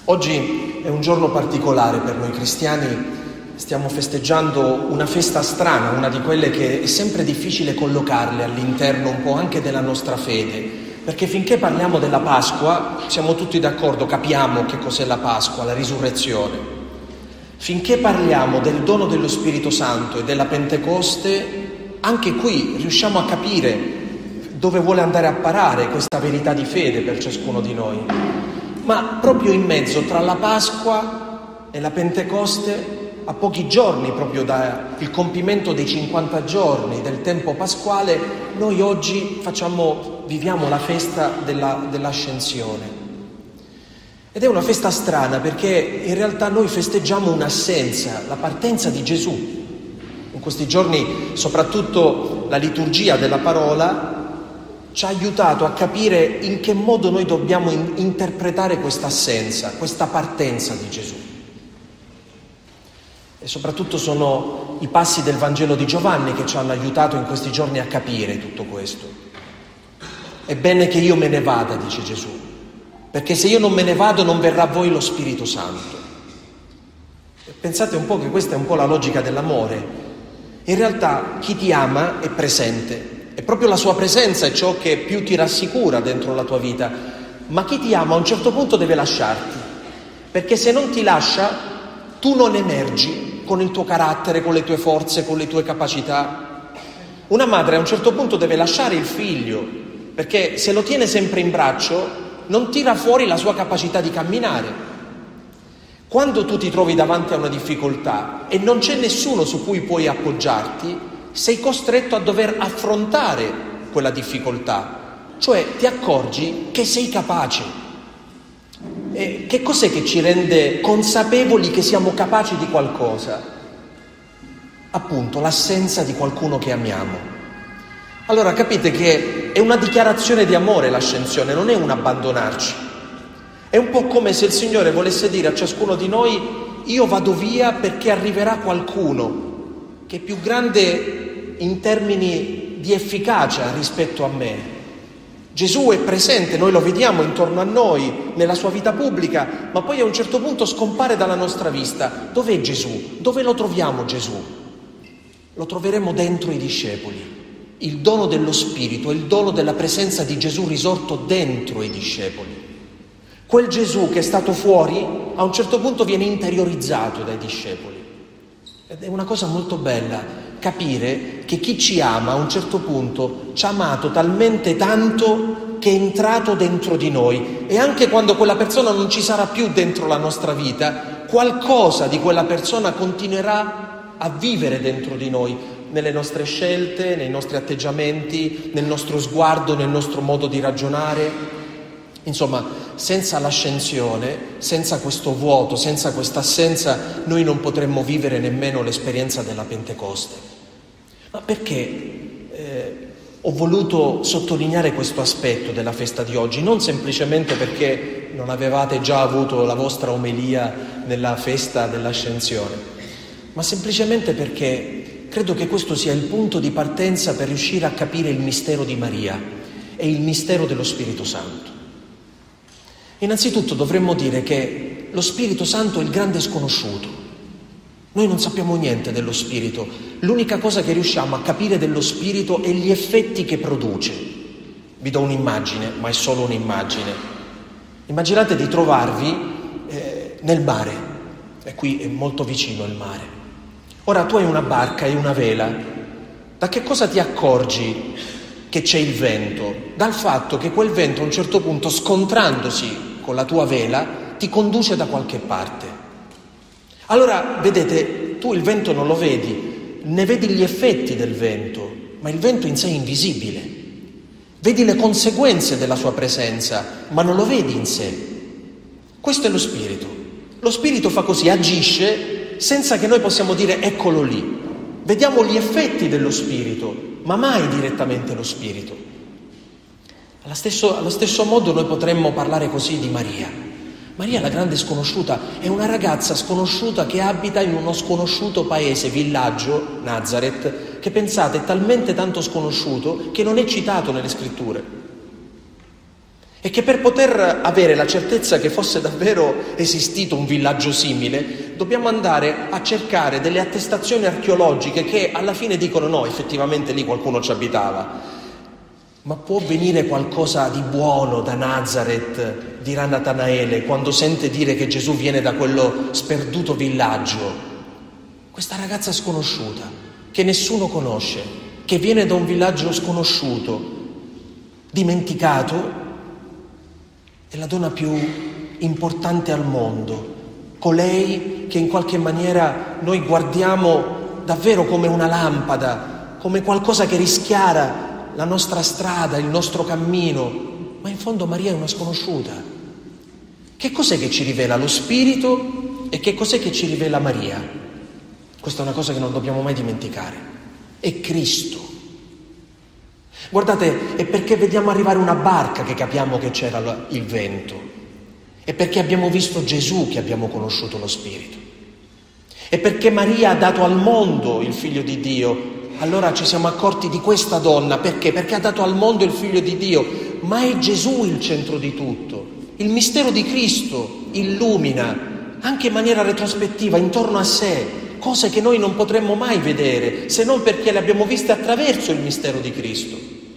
Oggi è un giorno particolare per noi cristiani, stiamo festeggiando una festa strana, una di quelle che è sempre difficile collocarle all'interno un po' anche della nostra fede, perché finché parliamo della Pasqua siamo tutti d'accordo, capiamo che cos'è la Pasqua, la risurrezione. Finché parliamo del dono dello Spirito Santo e della Pentecoste, anche qui riusciamo a capire dove vuole andare a parare questa verità di fede per ciascuno di noi. Ma proprio in mezzo tra la Pasqua e la Pentecoste, a pochi giorni proprio dal compimento dei 50 giorni del tempo pasquale, noi oggi viviamo la festa dell'Ascensione. Ed è una festa strana perché in realtà noi festeggiamo un'assenza, la partenza di Gesù. In questi giorni soprattutto la liturgia della parola ci ha aiutato a capire in che modo noi dobbiamo interpretare questa assenza, questa partenza di Gesù. E soprattutto sono i passi del Vangelo di Giovanni che ci hanno aiutato in questi giorni a capire tutto questo. È bene che io me ne vada, dice Gesù, perché se io non me ne vado non verrà a voi lo Spirito Santo. E pensate un po' che questa è un po' la logica dell'amore. In realtà chi ti ama è presente. E proprio la sua presenza è ciò che più ti rassicura dentro la tua vita. Ma chi ti ama a un certo punto deve lasciarti, perché se non ti lascia, tu non emergi con il tuo carattere, con le tue forze, con le tue capacità. Una madre a un certo punto deve lasciare il figlio, perché se lo tiene sempre in braccio, non tira fuori la sua capacità di camminare. Quando tu ti trovi davanti a una difficoltà e non c'è nessuno su cui puoi appoggiarti, sei costretto a dover affrontare quella difficoltà, cioè ti accorgi che sei capace. E che cos'è che ci rende consapevoli che siamo capaci di qualcosa? Appunto, l'assenza di qualcuno che amiamo. Allora capite che è una dichiarazione di amore l'ascensione, non è un abbandonarci. È un po' come se il Signore volesse dire a ciascuno di noi: io vado via perché arriverà qualcuno che è più grande in termini di efficacia rispetto a me. Gesù è presente, noi lo vediamo intorno a noi, nella sua vita pubblica, ma poi a un certo punto scompare dalla nostra vista. Dov'è Gesù? Dove lo troviamo Gesù? Lo troveremo dentro i discepoli. Il dono dello Spirito, il dono della presenza di Gesù risorto dentro i discepoli. Quel Gesù che è stato fuori, a un certo punto viene interiorizzato dai discepoli. Ed è una cosa molto bella capire che chi ci ama a un certo punto ci ha amato talmente tanto che è entrato dentro di noi, e anche quando quella persona non ci sarà più dentro la nostra vita, qualcosa di quella persona continuerà a vivere dentro di noi, nelle nostre scelte, nei nostri atteggiamenti, nel nostro sguardo, nel nostro modo di ragionare. Insomma, senza l'ascensione, senza questo vuoto, senza questa assenza, noi non potremmo vivere nemmeno l'esperienza della Pentecoste. Ma perché ho voluto sottolineare questo aspetto della festa di oggi? Non semplicemente perché non avevate già avuto la vostra omelia nella festa dell'Ascensione, ma semplicemente perché credo che questo sia il punto di partenza per riuscire a capire il mistero di Maria e il mistero dello Spirito Santo. Innanzitutto dovremmo dire che lo Spirito Santo è il grande sconosciuto. Noi non sappiamo niente dello Spirito. L'unica cosa che riusciamo a capire dello Spirito è gli effetti che produce. Vi do un'immagine, ma è solo un'immagine. Immaginate di trovarvi nel mare, e qui è molto vicino il mare. Ora tu hai una barca e una vela. Da che cosa ti accorgi che c'è il vento? Dal fatto che quel vento a un certo punto, scontrandosi con la tua vela, ti conduce da qualche parte. Allora, vedete, tu il vento non lo vedi, ne vedi gli effetti del vento, ma il vento in sé è invisibile. Vedi le conseguenze della sua presenza, ma non lo vedi in sé. Questo è lo Spirito. Lo Spirito fa così, agisce senza che noi possiamo dire eccolo lì. Vediamo gli effetti dello Spirito, ma mai direttamente lo Spirito. Allo stesso modo noi potremmo parlare così di Maria. Maria, la grande sconosciuta, è una ragazza sconosciuta che abita in uno sconosciuto paese, villaggio, Nazareth, che pensate è talmente tanto sconosciuto che non è citato nelle scritture. E che per poter avere la certezza che fosse davvero esistito un villaggio simile, dobbiamo andare a cercare delle attestazioni archeologiche che alla fine dicono no, effettivamente lì qualcuno ci abitava. Ma può venire qualcosa di buono da Nazareth, dirà Natanaele, quando sente dire che Gesù viene da quello sperduto villaggio. Questa ragazza sconosciuta, che nessuno conosce, che viene da un villaggio sconosciuto, dimenticato, è la donna più importante al mondo, colei che in qualche maniera noi guardiamo davvero come una lampada, come qualcosa che rischiara la nostra strada, il nostro cammino, ma in fondo Maria è una sconosciuta. Che cos'è che ci rivela lo Spirito e che cos'è che ci rivela Maria? Questa è una cosa che non dobbiamo mai dimenticare. È Cristo. Guardate, è perché vediamo arrivare una barca che capiamo che c'era il vento. È perché abbiamo visto Gesù che abbiamo conosciuto lo Spirito. È perché Maria ha dato al mondo il Figlio di Dio. Allora ci siamo accorti di questa donna. Perché? Perché ha dato al mondo il Figlio di Dio. Ma è Gesù il centro di tutto. Il mistero di Cristo illumina, anche in maniera retrospettiva, intorno a sé, cose che noi non potremmo mai vedere, se non perché le abbiamo viste attraverso il mistero di Cristo.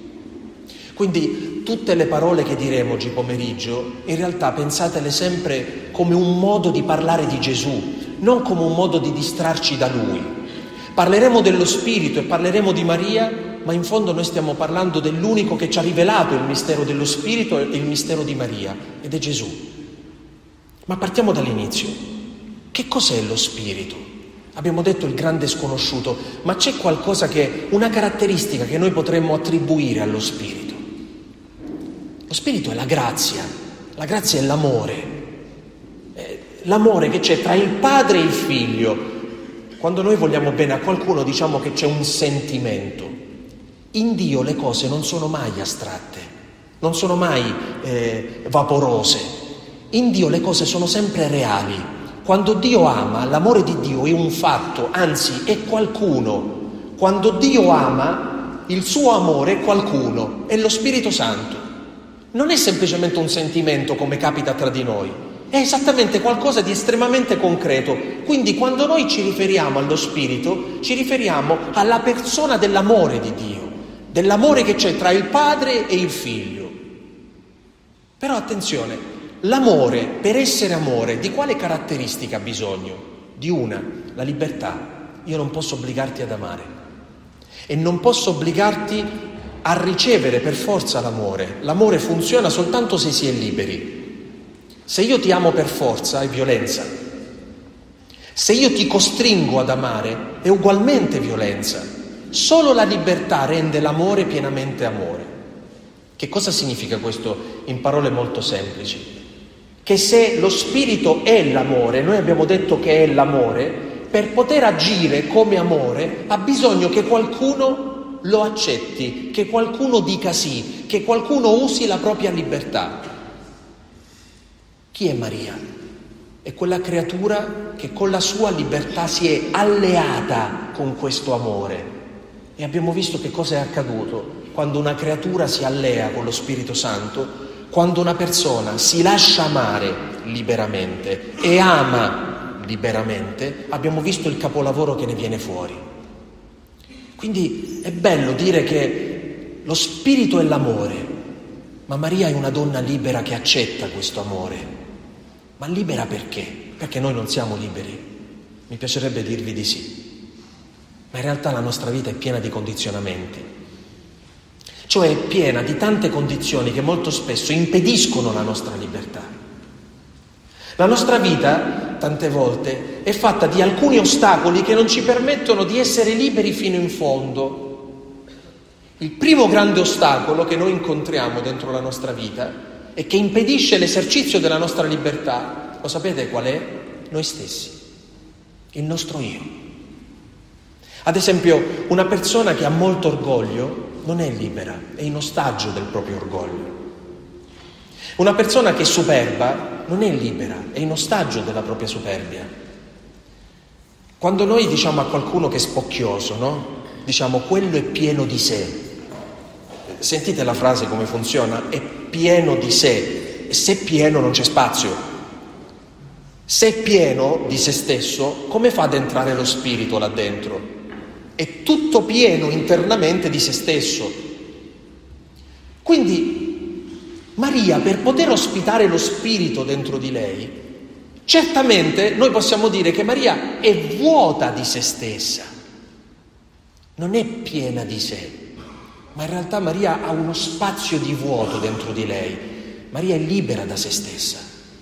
Quindi tutte le parole che diremo oggi pomeriggio, in realtà pensatele sempre come un modo di parlare di Gesù, non come un modo di distrarci da Lui. Parleremo dello Spirito e parleremo di Maria, ma in fondo noi stiamo parlando dell'unico che ci ha rivelato il mistero dello Spirito e il mistero di Maria, ed è Gesù. Ma partiamo dall'inizio. Che cos'è lo Spirito? Abbiamo detto il grande sconosciuto, ma c'è qualcosa una caratteristica che noi potremmo attribuire allo Spirito. Lo Spirito è la grazia è l'amore che c'è tra il Padre e il Figlio. Quando noi vogliamo bene a qualcuno diciamo che c'è un sentimento. In Dio le cose non sono mai astratte, non sono mai vaporose. In Dio le cose sono sempre reali. Quando Dio ama, l'amore di Dio è un fatto, anzi è qualcuno. Quando Dio ama, il suo amore è qualcuno, è lo Spirito Santo. Non è semplicemente un sentimento come capita tra di noi, è esattamente qualcosa di estremamente concreto. Quindi quando noi ci riferiamo allo Spirito, ci riferiamo alla persona dell'amore di Dio, dell'amore che c'è tra il Padre e il Figlio. Però attenzione, l'amore, per essere amore, di quale caratteristica ha bisogno? Di una, la libertà. Io non posso obbligarti ad amare e non posso obbligarti a ricevere per forza l'amore. L'amore funziona soltanto se si è liberi. Se io ti amo per forza è violenza. Se io ti costringo ad amare è ugualmente violenza. Solo la libertà rende l'amore pienamente amore. Che cosa significa questo in parole molto semplici? Che se lo Spirito è l'amore, noi abbiamo detto che è l'amore, per poter agire come amore ha bisogno che qualcuno lo accetti, che qualcuno dica sì, che qualcuno usi la propria libertà. Chi è Maria? È quella creatura che con la sua libertà si è alleata con questo amore. E abbiamo visto che cosa è accaduto quando una creatura si allea con lo Spirito Santo, quando una persona si lascia amare liberamente e ama liberamente, abbiamo visto il capolavoro che ne viene fuori. Quindi è bello dire che lo Spirito è l'amore, ma Maria è una donna libera che accetta questo amore. Ma libera perché? Perché noi non siamo liberi? Mi piacerebbe dirvi di sì. Ma in realtà la nostra vita è piena di condizionamenti. Cioè è piena di tante condizioni che molto spesso impediscono la nostra libertà. La nostra vita, tante volte, è fatta di alcuni ostacoli che non ci permettono di essere liberi fino in fondo. Il primo grande ostacolo che noi incontriamo dentro la nostra vita e che impedisce l'esercizio della nostra libertà, lo sapete qual è? Noi stessi, il nostro io. Ad esempio, una persona che ha molto orgoglio non è libera, è in ostaggio del proprio orgoglio. Una persona che è superba non è libera, è in ostaggio della propria superbia. Quando noi diciamo a qualcuno che è spocchioso, no? Diciamo quello è pieno di sé. Sentite la frase come funziona? È pieno di sé, e se è pieno non c'è spazio. Se è pieno di se stesso, come fa ad entrare lo spirito là dentro? È tutto pieno internamente di se stesso. Quindi Maria, per poter ospitare lo spirito dentro di lei, certamente noi possiamo dire che Maria è vuota di se stessa, non è piena di sé. Ma in realtà Maria ha uno spazio di vuoto dentro di lei. Maria è libera da se stessa.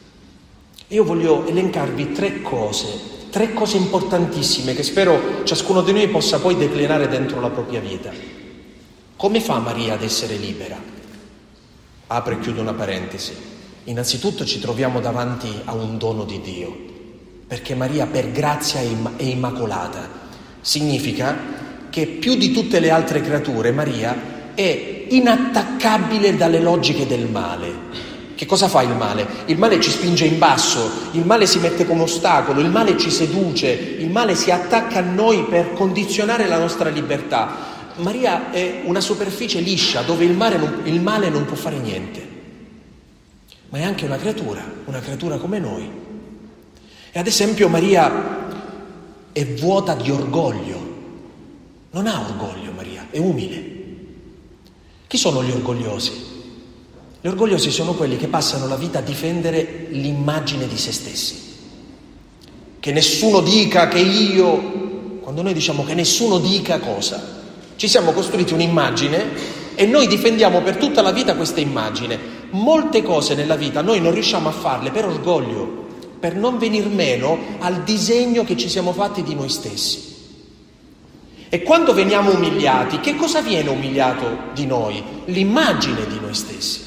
E io voglio elencarvi tre cose importantissime che spero ciascuno di noi possa poi declinare dentro la propria vita. Come fa Maria ad essere libera? Apro e chiudo una parentesi. Innanzitutto ci troviamo davanti a un dono di Dio, perché Maria per grazia è immacolata. Significa che più di tutte le altre creature Maria è inattaccabile dalle logiche del male. Che cosa fa il male? Il male ci spinge in basso, il male si mette come ostacolo, il male ci seduce, il male si attacca a noi per condizionare la nostra libertà. Maria è una superficie liscia dove il male non può fare niente. Ma è anche una creatura come noi. E ad esempio Maria è vuota di orgoglio. Non ha orgoglio Maria, è umile. Chi sono gli orgogliosi? Gli orgogliosi sono quelli che passano la vita a difendere l'immagine di se stessi. Che nessuno dica che io, quando noi diciamo che nessuno dica cosa, ci siamo costruiti un'immagine e noi difendiamo per tutta la vita questa immagine. Molte cose nella vita noi non riusciamo a farle per orgoglio, per non venir meno al disegno che ci siamo fatti di noi stessi. E quando veniamo umiliati, che cosa viene umiliato di noi? L'immagine di noi stessi.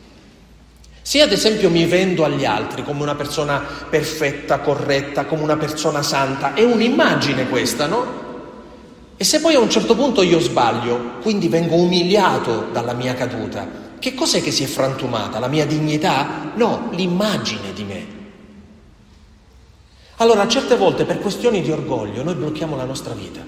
Se ad esempio mi vendo agli altri come una persona perfetta, corretta, come una persona santa, è un'immagine questa, no? E se poi a un certo punto io sbaglio, quindi vengo umiliato dalla mia caduta, che cos'è che si è frantumata? La mia dignità? No, l'immagine di me. Allora, certe volte per questioni di orgoglio noi blocchiamo la nostra vita.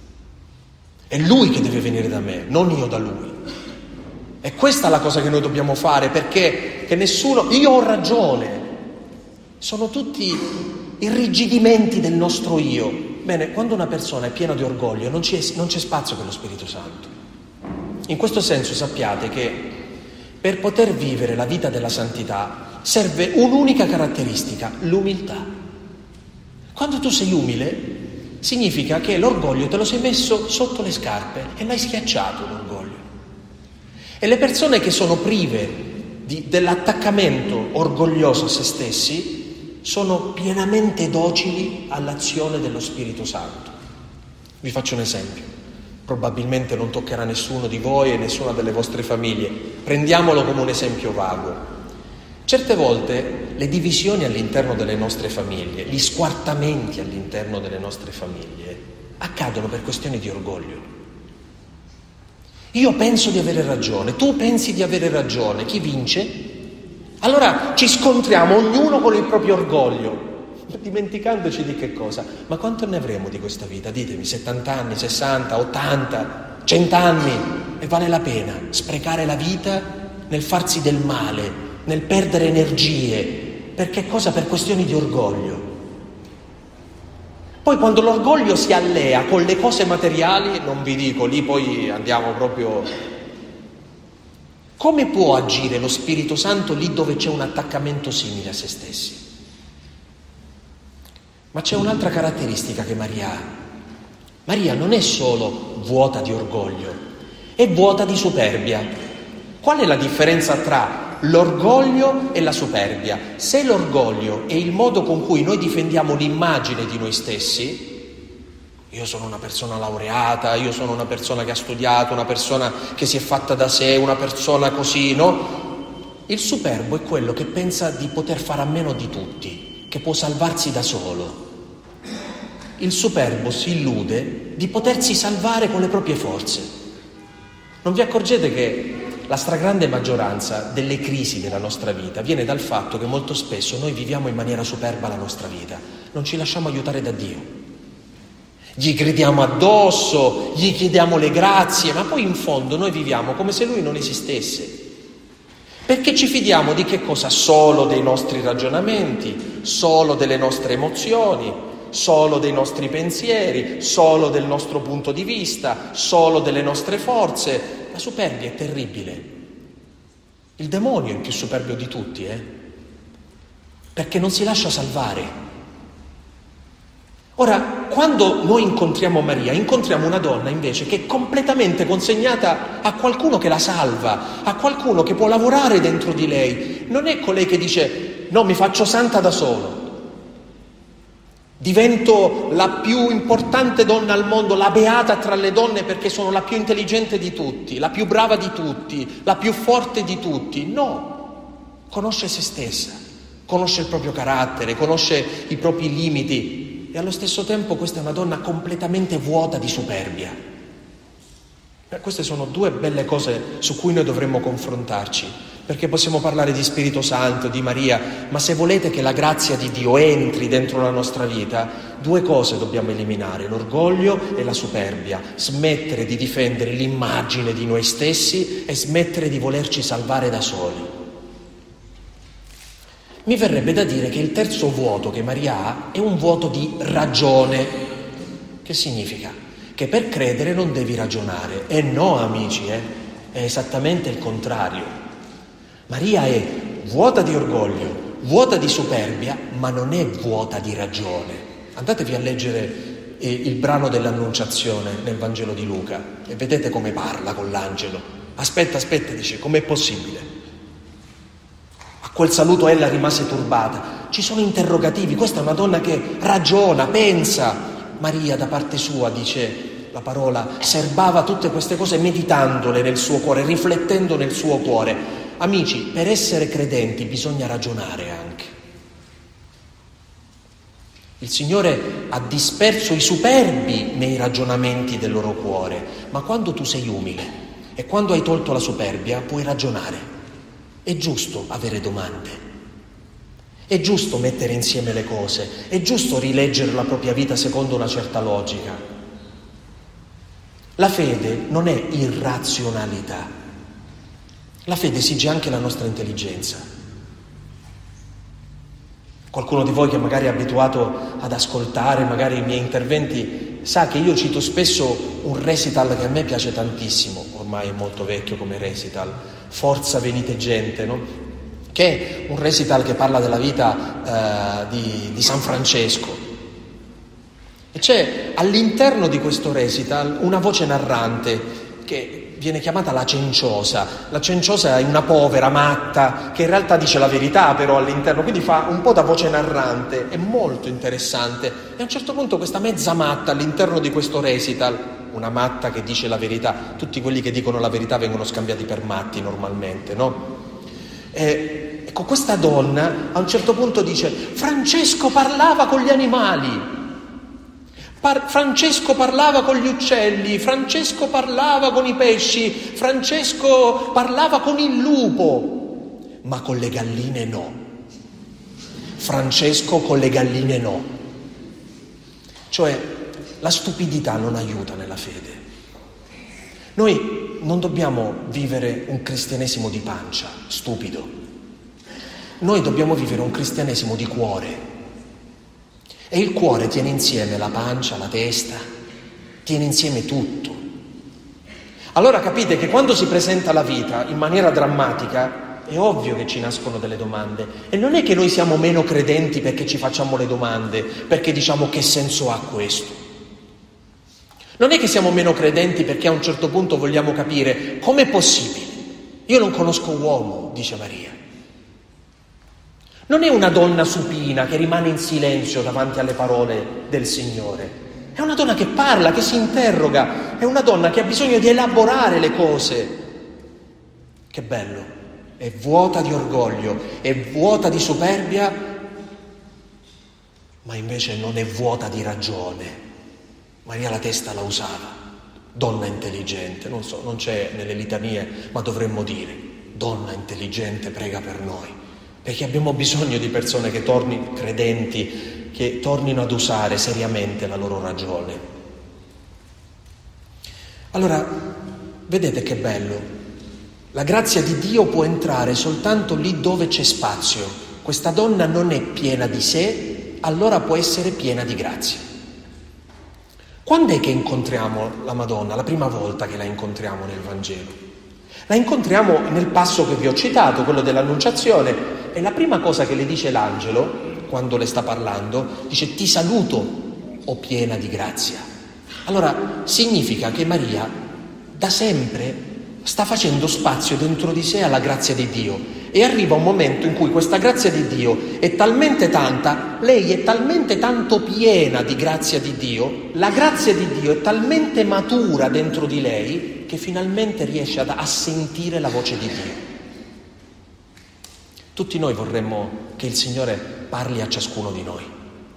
È lui che deve venire da me, non io da lui. E questa è la cosa che noi dobbiamo fare, perché che nessuno... Io ho ragione. Sono tutti irrigidimenti del nostro io. Bene, quando una persona è piena di orgoglio non c'è spazio per lo Spirito Santo. In questo senso sappiate che per poter vivere la vita della santità serve un'unica caratteristica, l'umiltà. Quando tu sei umile, significa che l'orgoglio te lo sei messo sotto le scarpe e l'hai schiacciato l'orgoglio. E le persone che sono prive dell'attaccamento orgoglioso a se stessi sono pienamente docili all'azione dello Spirito Santo. Vi faccio un esempio. Probabilmente non toccherà nessuno di voi e nessuna delle vostre famiglie. Prendiamolo come un esempio vago. Certe volte le divisioni all'interno delle nostre famiglie, gli squartamenti all'interno delle nostre famiglie accadono per questioni di orgoglio. Io penso di avere ragione, tu pensi di avere ragione, chi vince? Allora ci scontriamo ognuno con il proprio orgoglio, dimenticandoci di che cosa? Ma quanto ne avremo di questa vita? Ditemi, 70 anni, 60, 80, 100 anni? E vale la pena sprecare la vita nel farsi del male, nel perdere energie, per che cosa? Per questioni di orgoglio. Poi quando l'orgoglio si allea con le cose materiali, non vi dico, lì poi andiamo proprio... Come può agire lo Spirito Santo lì dove c'è un attaccamento simile a se stessi? Ma c'è un'altra caratteristica che Maria ha. Maria non è solo vuota di orgoglio, è vuota di superbia. Qual è la differenza tra l'orgoglio e la superbia? Se l'orgoglio è il modo con cui noi difendiamo l'immagine di noi stessi, io sono una persona laureata, io sono una persona che ha studiato, una persona che si è fatta da sé, una persona così, no? Il superbo è quello che pensa di poter fare a meno di tutti, che può salvarsi da solo. Il superbo si illude di potersi salvare con le proprie forze. Non vi accorgete che la stragrande maggioranza delle crisi della nostra vita viene dal fatto che molto spesso noi viviamo in maniera superba la nostra vita, non ci lasciamo aiutare da Dio. Gli gridiamo addosso, gli chiediamo le grazie, ma poi in fondo noi viviamo come se Lui non esistesse. Perché ci fidiamo di che cosa? Solo dei nostri ragionamenti, solo delle nostre emozioni, solo dei nostri pensieri, solo del nostro punto di vista, solo delle nostre forze. La superbia è terribile. Il demonio è il più superbio di tutti, perché non si lascia salvare. Ora, quando noi incontriamo Maria, incontriamo una donna invece che è completamente consegnata a qualcuno che la salva, a qualcuno che può lavorare dentro di lei. Non è colei che dice: no, mi faccio santa da solo, divento la più importante donna al mondo, la beata tra le donne perché sono la più intelligente di tutti, la più brava di tutti, la più forte di tutti. No, conosce se stessa, conosce il proprio carattere, conosce i propri limiti. E allo stesso tempo questa è una donna completamente vuota di superbia. Queste sono due belle cose su cui noi dovremmo confrontarci, perché possiamo parlare di Spirito Santo, di Maria, ma se volete che la grazia di Dio entri dentro la nostra vita, due cose dobbiamo eliminare: l'orgoglio e la superbia, smettere di difendere l'immagine di noi stessi e smettere di volerci salvare da soli. Mi verrebbe da dire che il terzo vuoto che Maria ha è un vuoto di ragione. Che significa? Che per credere non devi ragionare. E no, amici, è esattamente il contrario. Maria è vuota di orgoglio, vuota di superbia, ma non è vuota di ragione. Andatevi a leggere il brano dell'Annunciazione nel Vangelo di Luca e vedete come parla con l'angelo. Aspetta, dice: com'è possibile? Quel saluto ella rimase turbata. Ci sono interrogativi. Questa è una donna che ragiona, pensa. Maria da parte sua, dice la parola, serbava tutte queste cose meditandole nel suo cuore, riflettendo nel suo cuore. Amici, per essere credenti bisogna ragionare anche. Il Signore ha disperso i superbi nei ragionamenti del loro cuore, ma quando tu sei umile e quando hai tolto la superbia puoi ragionare. È giusto avere domande, è giusto mettere insieme le cose, è giusto rileggere la propria vita secondo una certa logica. La fede non è irrazionalità, la fede esige anche la nostra intelligenza. Qualcuno di voi che magari è abituato ad ascoltare magari i miei interventi sa che io cito spesso un recital che a me piace tantissimo, ormai è molto vecchio come recital, Forza venite gente, no? Che è un recital che parla della vita di San Francesco. E c'è all'interno di questo recital una voce narrante che viene chiamata la cenciosa. La cenciosa è una povera matta che in realtà dice la verità però all'interno, quindi fa un po' da voce narrante, è molto interessante. E a un certo punto questa mezza matta all'interno di questo recital, una matta che dice la verità, tutti quelli che dicono la verità vengono scambiati per matti normalmente, no? Ecco, questa donna a un certo punto dice: Francesco parlava con gli animali, Francesco parlava con gli uccelli, Francesco parlava con i pesci, Francesco parlava con il lupo, ma con le galline no. Francesco con le galline no. Cioè, la stupidità non aiuta nella fede. Noi non dobbiamo vivere un cristianesimo di pancia, stupido. Noi dobbiamo vivere un cristianesimo di cuore. E il cuore tiene insieme la pancia, la testa, tiene insieme tutto. Allora capite che quando si presenta la vita in maniera drammatica è ovvio che ci nascono delle domande. E non è che noi siamo meno credenti perché ci facciamo le domande, perché diciamo: che senso ha questo? Non è che siamo meno credenti perché a un certo punto vogliamo capire com'è possibile. Io non conosco uomo, dice Maria. Non è una donna supina che rimane in silenzio davanti alle parole del Signore. È una donna che parla, che si interroga, è una donna che ha bisogno di elaborare le cose. Che bello, è vuota di orgoglio, è vuota di superbia, ma invece non è vuota di ragione. Maria la testa la usava, donna intelligente, non so, non c'è nelle litanie, ma dovremmo dire: donna intelligente, prega per noi. Perché abbiamo bisogno di persone che tornino credenti, che tornino ad usare seriamente la loro ragione. Allora, vedete che bello. La grazia di Dio può entrare soltanto lì dove c'è spazio. Questa donna non è piena di sé, allora può essere piena di grazia. Quando è che incontriamo la Madonna? La prima volta che la incontriamo nel Vangelo. La incontriamo nel passo che vi ho citato, quello dell'Annunciazione, e la prima cosa che le dice l'angelo, quando le sta parlando, dice: ti saluto, o piena di grazia. Allora significa che Maria da sempre sta facendo spazio dentro di sé alla grazia di Dio, e arriva un momento in cui questa grazia di Dio è talmente tanta, lei è talmente tanto piena di grazia di Dio, la grazia di Dio è talmente matura dentro di lei che finalmente riesce a sentire la voce di Dio. Tutti noi vorremmo che il Signore parli a ciascuno di noi.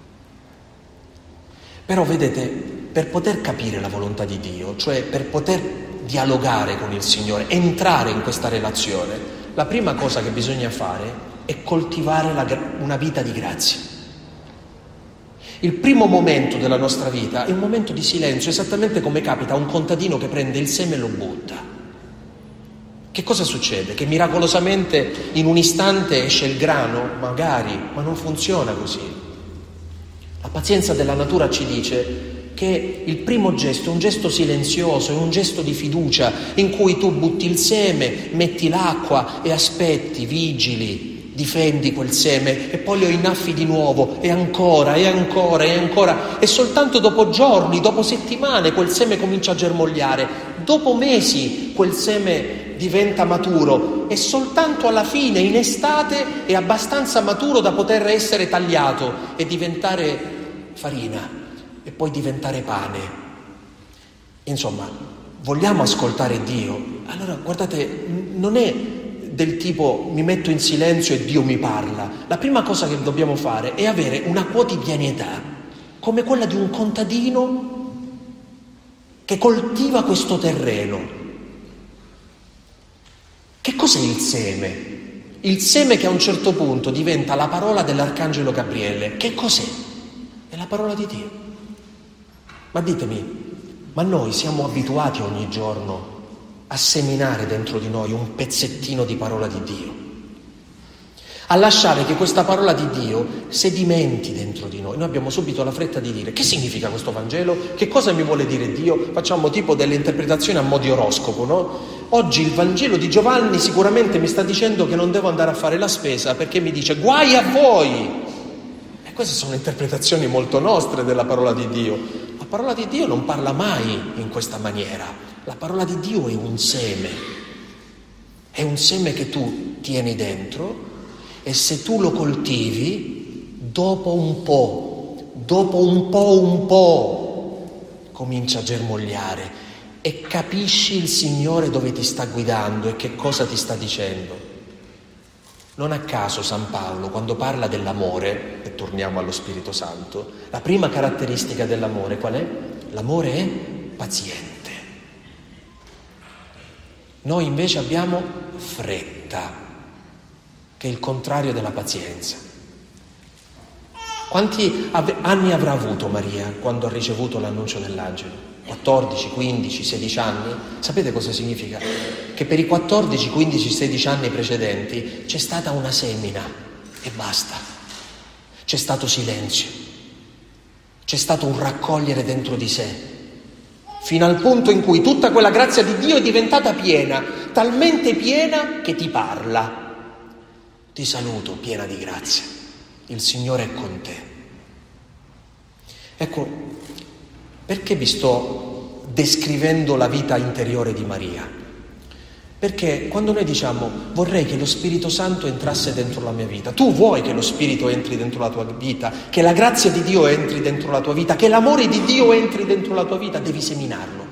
Però vedete, per poter capire la volontà di Dio, cioè per poter dialogare con il Signore, entrare in questa relazione, la prima cosa che bisogna fare è coltivare una vita di grazia. Il primo momento della nostra vita è un momento di silenzio, esattamente come capita a un contadino che prende il seme e lo butta. Che cosa succede? Che miracolosamente in un istante esce il grano? Magari, ma non funziona così. La pazienza della natura ci dice che il primo gesto è un gesto silenzioso, è un gesto di fiducia in cui tu butti il seme, metti l'acqua e aspetti, vigili, difendi quel seme e poi lo innaffi di nuovo e ancora e ancora e ancora, e soltanto dopo giorni, dopo settimane quel seme comincia a germogliare, dopo mesi quel seme diventa maturo e soltanto alla fine, in estate, è abbastanza maturo da poter essere tagliato e diventare farina e poi diventare pane. Insomma, vogliamo ascoltare Dio? Allora, guardate, non è del tipo mi metto in silenzio e Dio mi parla. La prima cosa che dobbiamo fare è avere una quotidianità come quella di un contadino che coltiva questo terreno. Che cos'è il seme? Il seme che a un certo punto diventa la parola dell'Arcangelo Gabriele. Che cos'è? È la parola di Dio. Ma ditemi, ma noi siamo abituati ogni giorno a seminare dentro di noi un pezzettino di parola di Dio, a lasciare che questa parola di Dio sedimenti dentro di noi? Noi abbiamo subito la fretta di dire: che significa questo Vangelo? Che cosa mi vuole dire Dio? Facciamo tipo delle interpretazioni a mo' di oroscopo, no? Oggi il Vangelo di Giovanni sicuramente mi sta dicendo che non devo andare a fare la spesa perché mi dice guai a voi. E queste sono interpretazioni molto nostre della parola di Dio. La parola di Dio non parla mai in questa maniera. La parola di Dio è un seme che tu tieni dentro, e se tu lo coltivi, dopo un po', comincia a germogliare e capisci il Signore dove ti sta guidando e che cosa ti sta dicendo. Non a caso San Paolo, quando parla dell'amore, e torniamo allo Spirito Santo, la prima caratteristica dell'amore qual è? L'amore è paziente. Noi invece abbiamo fretta, che è il contrario della pazienza. Quanti anni avrà avuto Maria quando ha ricevuto l'annuncio dell'angelo? 14, 15, 16 anni? Sapete cosa significa? Che per i 14, 15, 16 anni precedenti c'è stata una semina e basta. C'è stato silenzio, c'è stato un raccogliere dentro di sé, fino al punto in cui tutta quella grazia di Dio è diventata piena, talmente piena che ti parla. Ti saluto, piena di grazia, il Signore è con te. Ecco, perché vi sto descrivendo la vita interiore di Maria? Perché quando noi diciamo vorrei che lo Spirito Santo entrasse dentro la mia vita, tu vuoi che lo Spirito entri dentro la tua vita, che la grazia di Dio entri dentro la tua vita, che l'amore di Dio entri dentro la tua vita, devi seminarlo.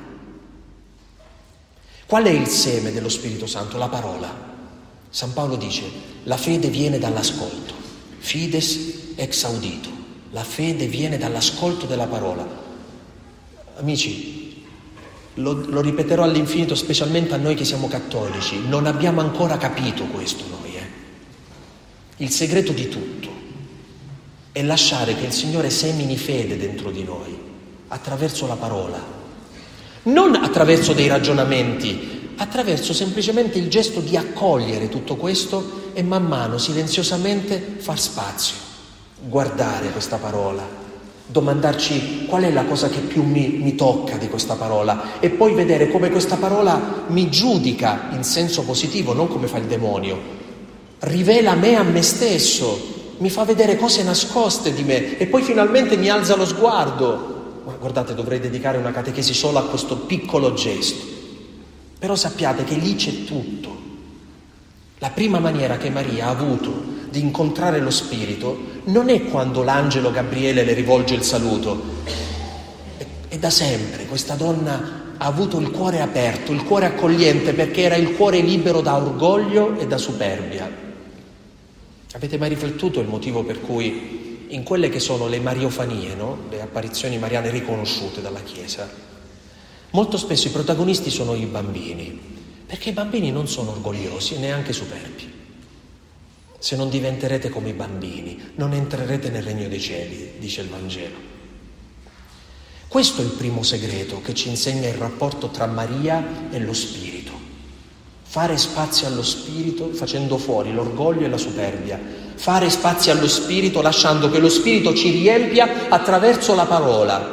Qual è il seme dello Spirito Santo? La parola. San Paolo dice: la fede viene dall'ascolto, fides ex audito. La fede viene dall'ascolto della parola. Amici, lo ripeterò all'infinito, specialmente a noi che siamo cattolici, non abbiamo ancora capito questo noi. Il segreto di tutto è lasciare che il Signore semini fede dentro di noi attraverso la parola, non attraverso dei ragionamenti attraverso semplicemente il gesto di accogliere tutto questo e man mano, silenziosamente, far spazio, guardare questa parola, domandarci qual è la cosa che più mi tocca di questa parola e poi vedere come questa parola mi giudica in senso positivo, non come fa il demonio, rivela me a me stesso, mi fa vedere cose nascoste di me e poi finalmente mi alza lo sguardo. Ma guardate, dovrei dedicare una catechesi solo a questo piccolo gesto. Però sappiate che lì c'è tutto. La prima maniera che Maria ha avuto di incontrare lo Spirito non è quando l'angelo Gabriele le rivolge il saluto. È da sempre questa donna ha avuto il cuore aperto, il cuore accogliente, perché era il cuore libero da orgoglio e da superbia. Avete mai riflettuto il motivo per cui in quelle che sono le mariofanie, no? Le apparizioni mariane riconosciute dalla Chiesa, molto spesso i protagonisti sono i bambini, perché i bambini non sono orgogliosi e neanche superbi. Se non diventerete come i bambini, non entrerete nel regno dei cieli, dice il Vangelo. Questo è il primo segreto che ci insegna il rapporto tra Maria e lo Spirito. Fare spazio allo Spirito facendo fuori l'orgoglio e la superbia. Fare spazio allo Spirito lasciando che lo Spirito ci riempia attraverso la parola.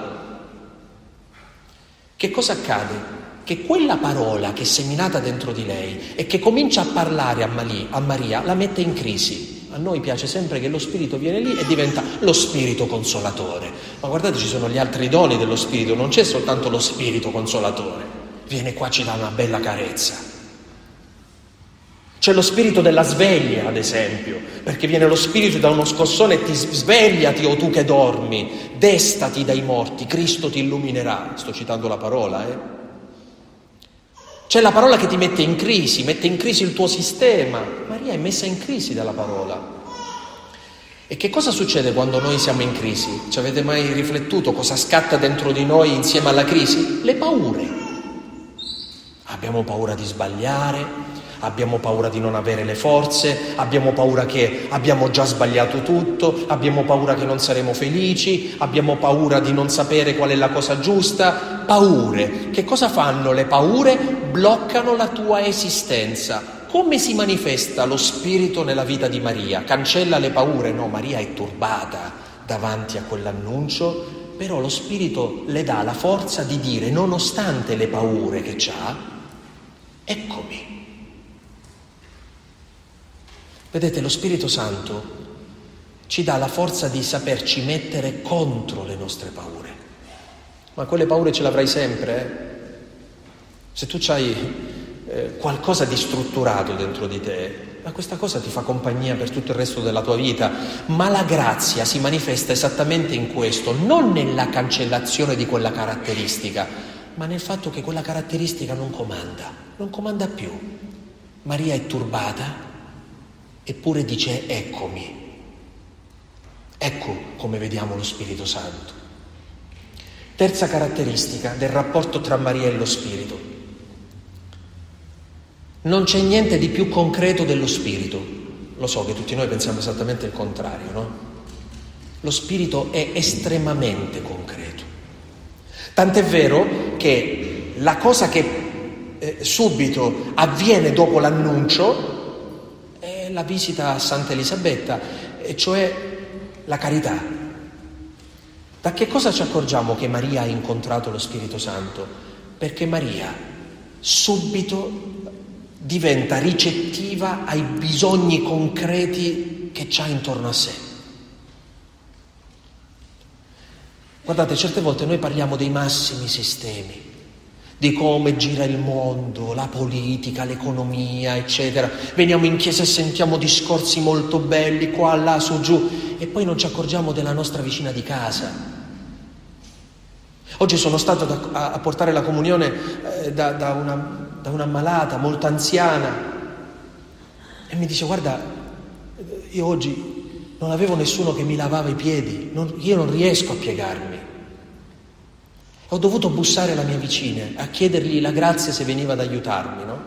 Che cosa accade? Che quella parola che è seminata dentro di lei e che comincia a parlare a Maria la mette in crisi. A noi piace sempre che lo Spirito viene lì e diventa lo Spirito consolatore. Ma guardate, ci sono gli altri doni dello Spirito, non c'è soltanto lo Spirito consolatore. Viene qua, ci dà una bella carezza. C'è lo spirito della sveglia, ad esempio, perché viene lo Spirito da uno scossone e ti svegliati, o tu che dormi, destati dai morti, Cristo ti illuminerà. Sto citando la parola, C'è la parola che ti mette in crisi il tuo sistema. Maria è messa in crisi dalla parola. E che cosa succede quando noi siamo in crisi? Ci avete mai riflettuto cosa scatta dentro di noi insieme alla crisi? Le paure. Abbiamo paura di sbagliare, abbiamo paura di non avere le forze, abbiamo paura che abbiamo già sbagliato tutto, abbiamo paura che non saremo felici, abbiamo paura di non sapere qual è la cosa giusta. Paure. Che cosa fanno le paure? Bloccano la tua esistenza. Come si manifesta lo Spirito nella vita di Maria? Cancella le paure? No, Maria è turbata davanti a quell'annuncio, però lo Spirito le dà la forza di dire, nonostante le paure che c'ha, eccomi. Vedete, lo Spirito Santo ci dà la forza di saperci mettere contro le nostre paure. Ma quelle paure ce l'avrai sempre, Se tu c'hai qualcosa di strutturato dentro di te, ma questa cosa ti fa compagnia per tutto il resto della tua vita. Ma la grazia si manifesta esattamente in questo, non nella cancellazione di quella caratteristica, ma nel fatto che quella caratteristica non comanda più. Maria è turbata, eppure dice eccomi. Ecco come vediamo lo Spirito Santo. Terza caratteristica del rapporto tra Maria e lo Spirito. Non c'è niente di più concreto dello Spirito. Lo so che tutti noi pensiamo esattamente il contrario, no? Lo Spirito è estremamente concreto. Tant'è vero che la cosa che subito avviene dopo l'annuncio è la visita a Santa Elisabetta, e cioè la carità. Da che cosa ci accorgiamo che Maria ha incontrato lo Spirito Santo? Perché Maria subito diventa ricettiva ai bisogni concreti che c'ha intorno a sé. Guardate, certe volte noi parliamo dei massimi sistemi, di come gira il mondo, la politica, l'economia, eccetera. Veniamo in chiesa e sentiamo discorsi molto belli, qua, là, su, giù, e poi non ci accorgiamo della nostra vicina di casa. Oggi sono stato a portare la comunione da una ammalata molto anziana, e mi dice: guarda, io oggi non avevo nessuno che mi lavava i piedi, io non riesco a piegarmi. Ho dovuto bussare alla mia vicina a chiedergli la grazia se veniva ad aiutarmi, no?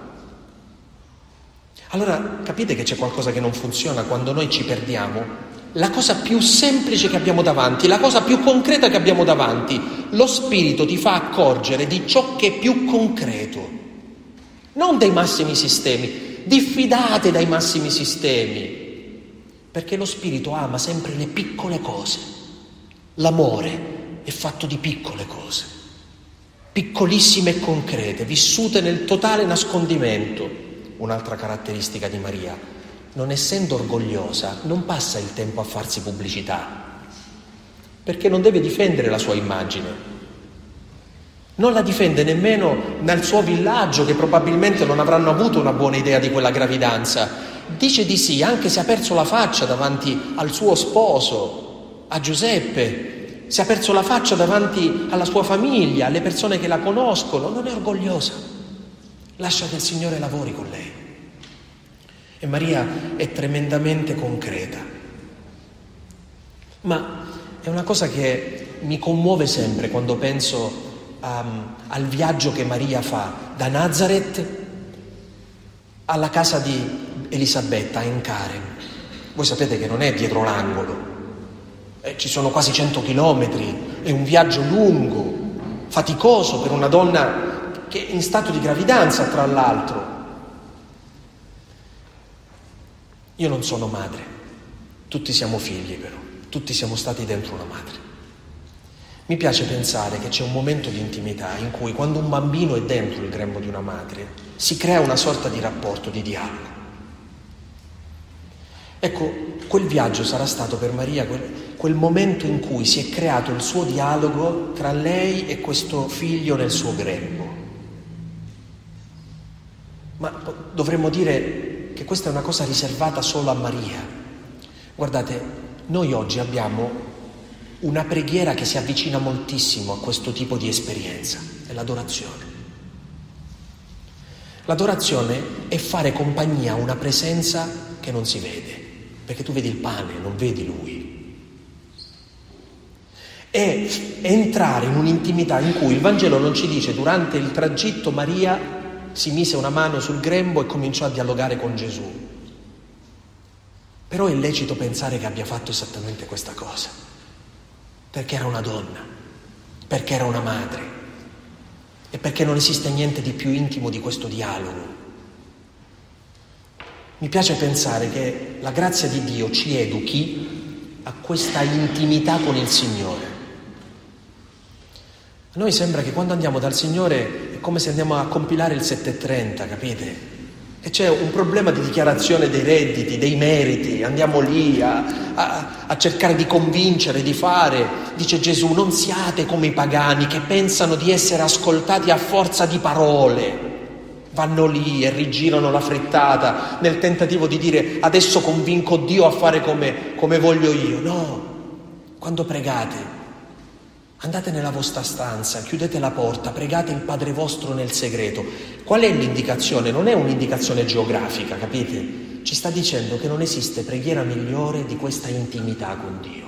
Allora capite che c'è qualcosa che non funziona quando noi ci perdiamo. La cosa più semplice che abbiamo davanti, la cosa più concreta che abbiamo davanti, lo Spirito ti fa accorgere di ciò che è più concreto. non dei massimi sistemi, diffidate dai massimi sistemi, perché lo Spirito ama sempre le piccole cose. L'amore è fatto di piccole cose, piccolissime e concrete, vissute nel totale nascondimento. Un'altra caratteristica di Maria: non essendo orgogliosa, non passa il tempo a farsi pubblicità, perché non deve difendere la sua immagine. Non la difende nemmeno nel suo villaggio, che probabilmente non avranno avuto una buona idea di quella gravidanza. Dice di sì, anche se ha perso la faccia davanti al suo sposo, a Giuseppe, si è perso la faccia davanti alla sua famiglia, alle persone che la conoscono. Non è orgogliosa, lascia che il Signore lavori con lei. E Maria è tremendamente concreta. Ma è una cosa che mi commuove sempre quando penso al viaggio che Maria fa da Nazareth alla casa di Elisabetta in Karen. Voi sapete che non è dietro l'angolo, ci sono quasi 100 chilometri, è un viaggio lungo, faticoso per una donna che è in stato di gravidanza, tra l'altro. Io non sono madre, tutti siamo figli, però tutti siamo stati dentro una madre. Mi piace pensare che c'è un momento di intimità in cui, quando un bambino è dentro il grembo di una madre, si crea una sorta di rapporto, di dialogo. Ecco, quel viaggio sarà stato per Maria quel momento in cui si è creato il suo dialogo tra lei e questo figlio nel suo grembo. Ma dovremmo dire che questa è una cosa riservata solo a Maria. Guardate, noi oggi abbiamo una preghiera che si avvicina moltissimo a questo tipo di esperienza, è l'adorazione. L'adorazione è fare compagnia a una presenza che non si vede, perché tu vedi il pane, non vedi Lui. È entrare in un'intimità in cui il Vangelo non ci dice: durante il tragitto Maria si mise una mano sul grembo e cominciò a dialogare con Gesù. Però è lecito pensare che abbia fatto esattamente questa cosa, perché era una donna, perché era una madre e perché non esiste niente di più intimo di questo dialogo. Mi piace pensare che la grazia di Dio ci educhi a questa intimità con il Signore. A noi sembra che quando andiamo dal Signore è come se andiamo a compilare il 730, capite? E c'è un problema di dichiarazione dei redditi, dei meriti, andiamo lì a cercare di convincere, di fare. Dice Gesù: non siate come i pagani che pensano di essere ascoltati a forza di parole. Vanno lì e rigirano la frittata nel tentativo di dire: adesso convinco Dio a fare come voglio io. No, quando pregate, andate nella vostra stanza, chiudete la porta, pregate il Padre vostro nel segreto. Qual è l'indicazione? Non è un'indicazione geografica, capite? Ci sta dicendo che non esiste preghiera migliore di questa intimità con Dio.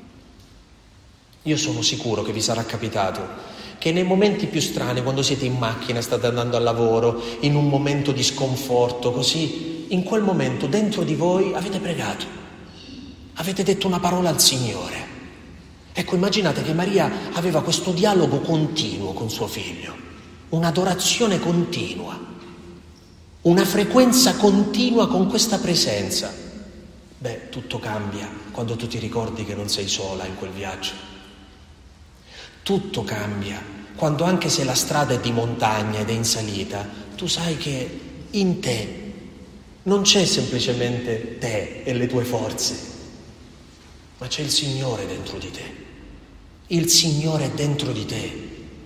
Io sono sicuro che vi sarà capitato che nei momenti più strani, quando siete in macchina, state andando al lavoro, in un momento di sconforto, così, in quel momento dentro di voi avete pregato, avete detto una parola al Signore. Ecco, immaginate che Maria aveva questo dialogo continuo con suo figlio, un'adorazione continua, una frequenza continua con questa presenza. Beh, tutto cambia quando tu ti ricordi che non sei sola in quel viaggio. Tutto cambia quando, anche se la strada è di montagna ed è in salita, tu sai che in te non c'è semplicemente te e le tue forze, ma c'è il Signore dentro di te. Il Signore è dentro di te.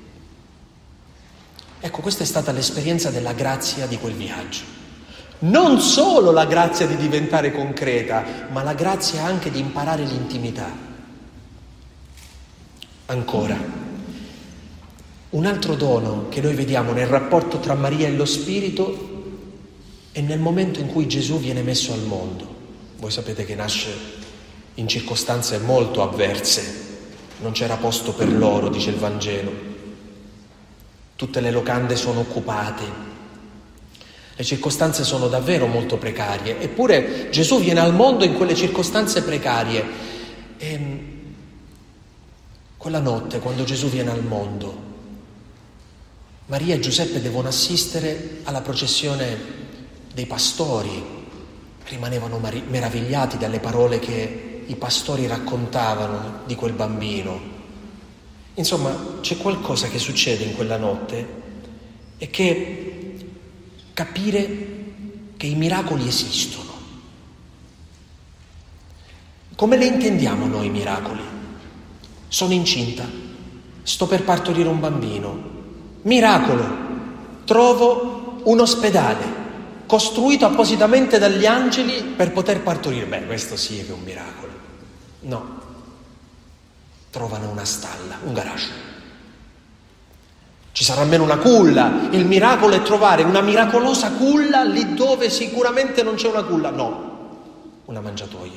Ecco, questa è stata l'esperienza della grazia di quel viaggio. Non solo la grazia di diventare concreta, ma la grazia anche di imparare l'intimità. Ancora, un altro dono che noi vediamo nel rapporto tra Maria e lo Spirito è nel momento in cui Gesù viene messo al mondo. Voi sapete che nasce in circostanze molto avverse, non c'era posto per loro, dice il Vangelo. Tutte le locande sono occupate, le circostanze sono davvero molto precarie, eppure Gesù viene al mondo in quelle circostanze precarie. E quella notte, quando Gesù viene al mondo, Maria e Giuseppe devono assistere alla processione dei pastori. Rimanevano meravigliati dalle parole che i pastori raccontavano di quel bambino. Insomma, c'è qualcosa che succede in quella notte e che capire che i miracoli esistono. Come le intendiamo noi i miracoli? Sono incinta, sto per partorire un bambino. Miracolo, trovo un ospedale costruito appositamente dagli angeli per poter partorire. Beh, questo sì che è un miracolo. No, trovano una stalla, un garage. Ci sarà almeno una culla. Il miracolo è trovare una miracolosa culla lì dove sicuramente non c'è una culla. No, una mangiatoia.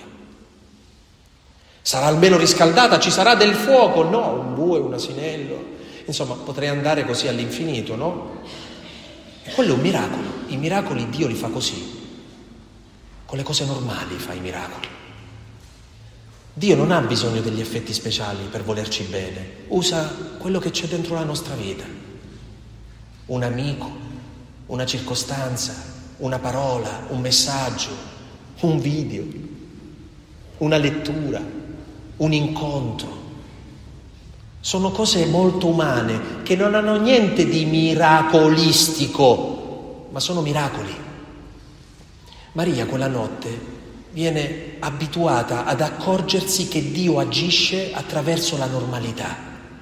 Sarà almeno riscaldata, ci sarà del fuoco. No, un bue, un asinello. Insomma, potrei andare così all'infinito, no? E quello è un miracolo. I miracoli Dio li fa così. Con le cose normali fa i miracoli. Dio non ha bisogno degli effetti speciali per volerci bene. Usa quello che c'è dentro la nostra vita. Un amico, una circostanza, una parola, un messaggio, un video, una lettura, un incontro. Sono cose molto umane che non hanno niente di miracolistico, ma sono miracoli. Maria quella notte viene abituata ad accorgersi che Dio agisce attraverso la normalità.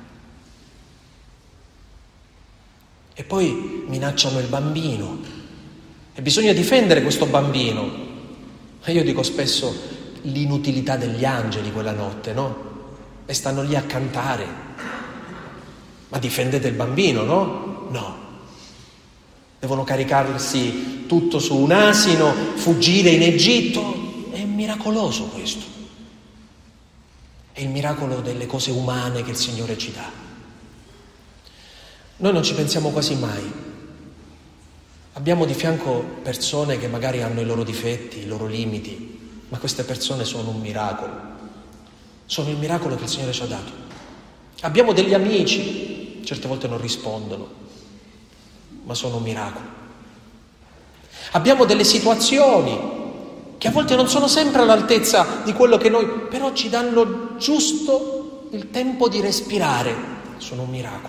E poi minacciano il bambino e bisogna difendere questo bambino. E io dico spesso l'inutilità degli angeli quella notte, no? E stanno lì a cantare. Ma difendete il bambino, no? No. Devono caricarsi tutto su un asino, fuggire in Egitto. È miracoloso questo. È il miracolo delle cose umane che il Signore ci dà. Noi non ci pensiamo quasi mai. Abbiamo di fianco persone che magari hanno i loro difetti, i loro limiti, ma queste persone sono un miracolo. Sono il miracolo che il Signore ci ha dato. Abbiamo degli amici, certe volte non rispondono, ma sono un miracolo. Abbiamo delle situazioni che a volte non sono sempre all'altezza di quello che noi, però ci danno giusto il tempo di respirare, sono un miracolo.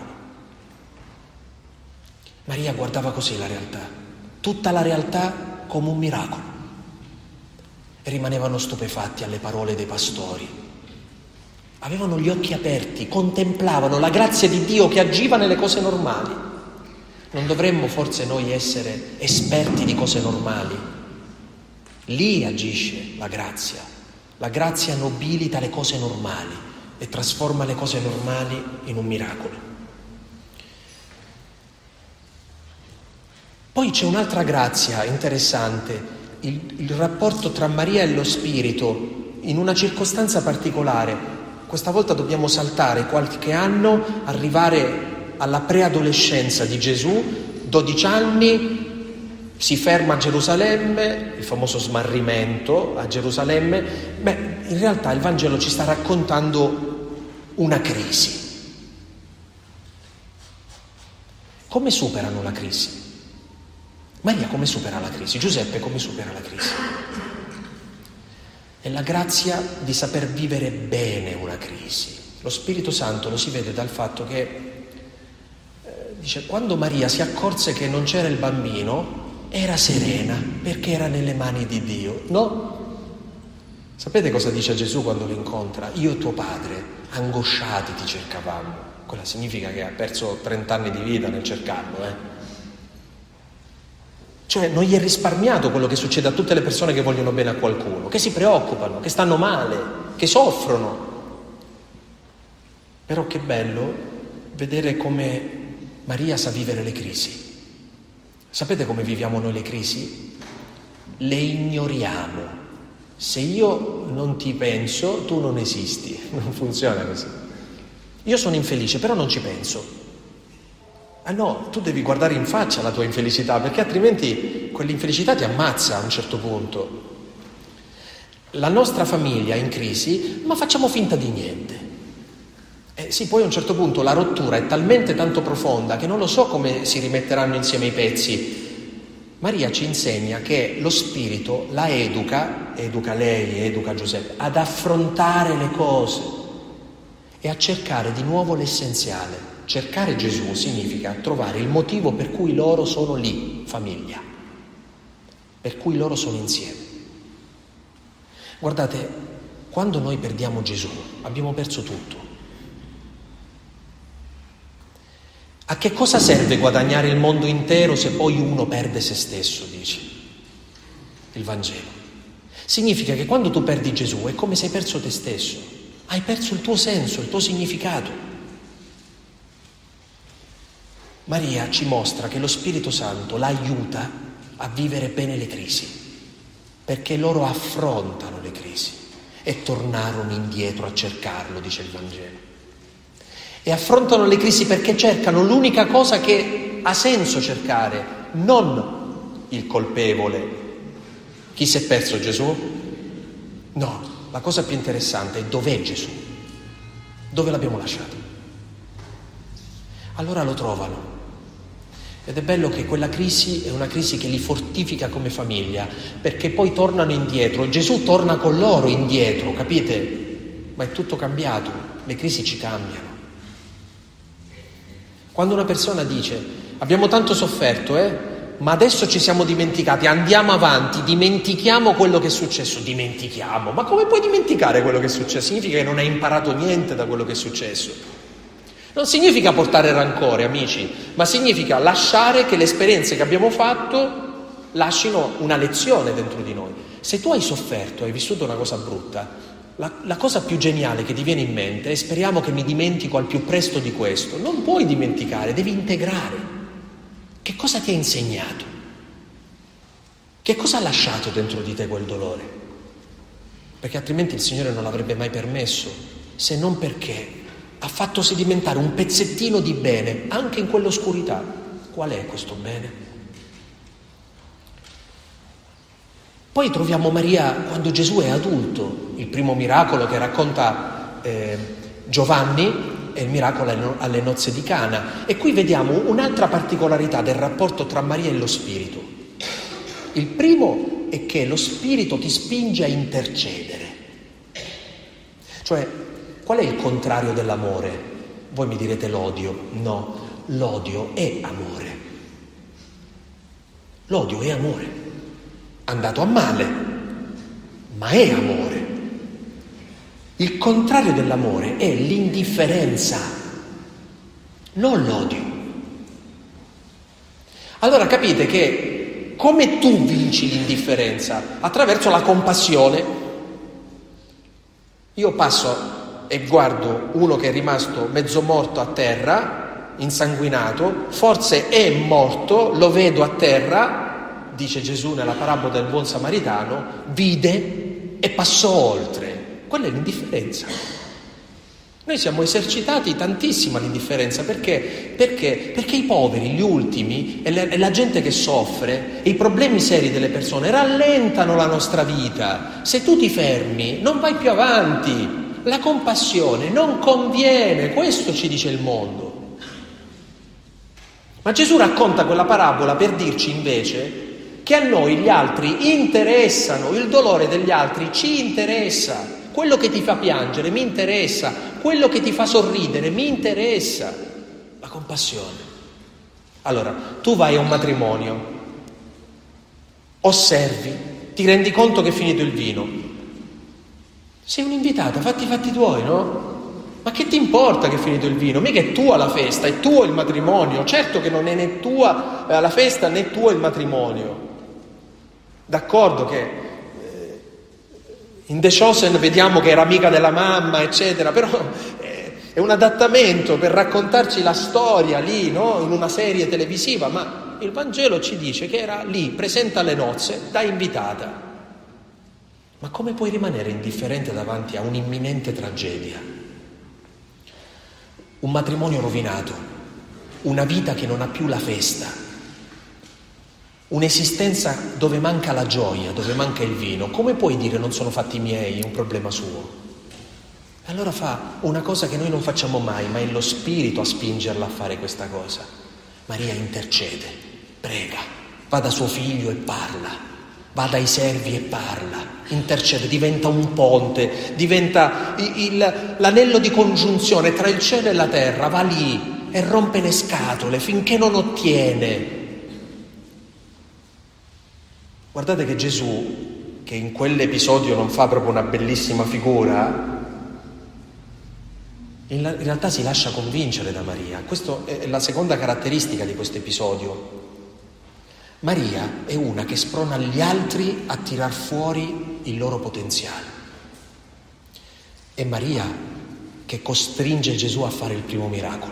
Maria guardava così la realtà, tutta la realtà come un miracolo, e rimanevano stupefatti alle parole dei pastori. Avevano gli occhi aperti, contemplavano la grazia di Dio che agiva nelle cose normali. Non dovremmo forse noi essere esperti di cose normali? Lì agisce la grazia. La grazia nobilita le cose normali e trasforma le cose normali in un miracolo. Poi c'è un'altra grazia interessante, il rapporto tra Maria e lo Spirito in una circostanza particolare. Questa volta dobbiamo saltare qualche anno, arrivare alla preadolescenza di Gesù, 12 anni, si ferma a Gerusalemme, il famoso smarrimento a Gerusalemme. Beh, in realtà il Vangelo ci sta raccontando una crisi. Come superano la crisi? Maria come supera la crisi? Giuseppe come supera la crisi? È la grazia di saper vivere bene una crisi. Lo Spirito Santo lo si vede dal fatto che, dice, quando Maria si accorse che non c'era il bambino, era serena perché era nelle mani di Dio, no? Sapete cosa dice Gesù quando lo incontra? Io e tuo padre, angosciati ti cercavamo. Quella significa che ha perso 30 anni di vita nel cercarlo, Cioè non gli è risparmiato quello che succede a tutte le persone che vogliono bene a qualcuno, che si preoccupano, che stanno male, che soffrono. Però che bello vedere come Maria sa vivere le crisi. Sapete come viviamo noi le crisi? Le ignoriamo. Se io non ti penso, tu non esisti. Non funziona così. Io sono infelice, però non ci penso. Ah no, tu devi guardare in faccia la tua infelicità, perché altrimenti quell'infelicità ti ammazza a un certo punto. La nostra famiglia è in crisi, ma facciamo finta di niente. Sì, poi a un certo punto la rottura è talmente tanto profonda che non lo so come si rimetteranno insieme i pezzi. Maria ci insegna che lo Spirito la educa lei, educa Giuseppe, ad affrontare le cose e a cercare di nuovo l'essenziale. Cercare Gesù significa trovare il motivo per cui loro sono lì, famiglia, per cui loro sono insieme. Guardate, quando noi perdiamo Gesù, abbiamo perso tutto. A che cosa serve guadagnare il mondo intero se poi uno perde se stesso, dici? Il Vangelo. Significa che quando tu perdi Gesù è come se hai perso te stesso, hai perso il tuo senso, il tuo significato. Maria ci mostra che lo Spirito Santo la aiuta a vivere bene le crisi, perché loro affrontano le crisi e tornarono indietro a cercarlo, dice il Vangelo. E affrontano le crisi perché cercano l'unica cosa che ha senso cercare, non il colpevole. Chi si è perso Gesù? No, la cosa più interessante è dov'è Gesù? Dove l'abbiamo lasciato? Allora lo trovano. Ed è bello che quella crisi è una crisi che li fortifica come famiglia, perché poi tornano indietro. Gesù torna con loro indietro, capite? Ma è tutto cambiato, le crisi ci cambiano. Quando una persona dice abbiamo tanto sofferto, ma adesso ci siamo dimenticati, andiamo avanti, dimentichiamo quello che è successo, dimentichiamo. Ma come puoi dimenticare quello che è successo? Significa che non hai imparato niente da quello che è successo. Non significa portare rancore, amici, ma significa lasciare che le esperienze che abbiamo fatto lasciano una lezione dentro di noi. Se tu hai sofferto, hai vissuto una cosa brutta, la cosa più geniale che ti viene in mente è speriamo che mi dimentico al più presto di questo. Non puoi dimenticare, devi integrare. Che cosa ti ha insegnato? Che cosa ha lasciato dentro di te quel dolore? Perché altrimenti il Signore non l'avrebbe mai permesso, se non perché ha fatto sedimentare un pezzettino di bene anche in quell'oscurità. Qual è questo bene? Poi troviamo Maria quando Gesù è adulto, il primo miracolo che racconta Giovanni è il miracolo alle nozze di Cana. E qui vediamo un'altra particolarità del rapporto tra Maria e lo Spirito. Il primo è che lo Spirito ti spinge a intercedere. Cioè, qual è il contrario dell'amore? Voi mi direte l'odio. No, l'odio è amore. L'odio è amore. Andato a male, ma è amore. Il contrario dell'amore è l'indifferenza, non l'odio. Allora capite che come tu vinci l'indifferenza? Attraverso la compassione. Io passo e guardo uno che è rimasto mezzo morto a terra, insanguinato, forse è morto, lo vedo a terra, dice Gesù nella parabola del buon samaritano, vide e passò oltre. Quella è l'indifferenza. Noi siamo esercitati tantissimo all'indifferenza perché i poveri, gli ultimi e la gente che soffre e i problemi seri delle persone rallentano la nostra vita. Se tu ti fermi non vai più avanti. La compassione non conviene, questo ci dice il mondo. Ma Gesù racconta quella parabola per dirci invece che a noi gli altri interessano, il dolore degli altri ci interessa, quello che ti fa piangere mi interessa, quello che ti fa sorridere mi interessa, la compassione. Allora, tu vai a un matrimonio, osservi, ti rendi conto che è finito il vino, sei un invitato, fatti i fatti tuoi, no? Ma che ti importa che è finito il vino? Mica è tua la festa, è tuo il matrimonio, certo che non è né tua la festa né tuo il matrimonio. D'accordo che in The Chosen vediamo che era amica della mamma, eccetera, però è un adattamento per raccontarci la storia lì, no? In una serie televisiva, ma il Vangelo ci dice che era lì, presente alle nozze, da invitata. Ma come puoi rimanere indifferente davanti a un'imminente tragedia? Un matrimonio rovinato, una vita che non ha più la festa, un'esistenza dove manca la gioia, dove manca il vino. Come puoi dire non sono fatti miei, è un problema suo? Allora fa una cosa che noi non facciamo mai, ma è lo Spirito a spingerla a fare questa cosa. Maria intercede, prega, va da suo figlio e parla, va dai servi e parla, intercede, diventa un ponte, diventa l'anello di congiunzione tra il cielo e la terra, va lì e rompe le scatole finché non ottiene. Guardate che Gesù, che in quell'episodio non fa proprio una bellissima figura, in realtà si lascia convincere da Maria. Questa è la seconda caratteristica di questo episodio. Maria è una che sprona gli altri a tirar fuori il loro potenziale. È Maria che costringe Gesù a fare il primo miracolo.